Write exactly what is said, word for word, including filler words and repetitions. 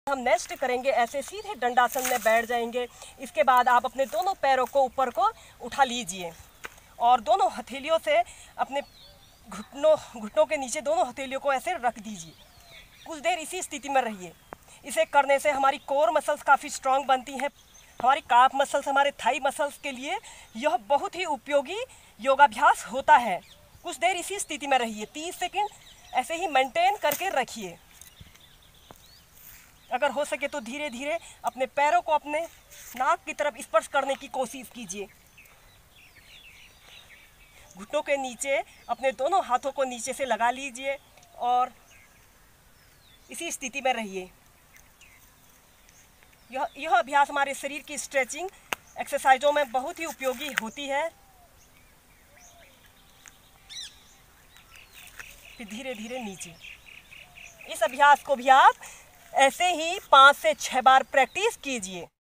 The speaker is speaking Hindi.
हम नेक्स्ट करेंगे ऐसे सीधे दंडासन में बैठ जाएंगे। इसके बाद आप अपने दोनों पैरों को ऊपर को उठा लीजिए और दोनों हथेलियों से अपने घुटनों घुटनों के नीचे दोनों हथेलियों को ऐसे रख दीजिए। कुछ देर इसी स्थिति में रहिए। इसे करने से हमारी कोर मसल्स काफ़ी स्ट्रांग बनती हैं। हमारी काफ मसल्स, हमारे थाई मसल्स के लिए यह बहुत ही उपयोगी योगाभ्यास होता है। कुछ देर इसी स्थिति में रहिए, तीस सेकंड ऐसे ही मेंटेन करके रखिए। अगर हो सके तो धीरे धीरे अपने पैरों को अपने नाक की तरफ स्पर्श करने की कोशिश कीजिए। घुटनों के नीचे अपने दोनों हाथों को नीचे से लगा लीजिए और इसी स्थिति में रहिए। यह यह अभ्यास हमारे शरीर की स्ट्रेचिंग एक्सरसाइजों में बहुत ही उपयोगी होती है। फिर धीरे धीरे नीचे। इस अभ्यास को भी आप ऐसे ही पाँच से छह बार प्रैक्टिस कीजिए।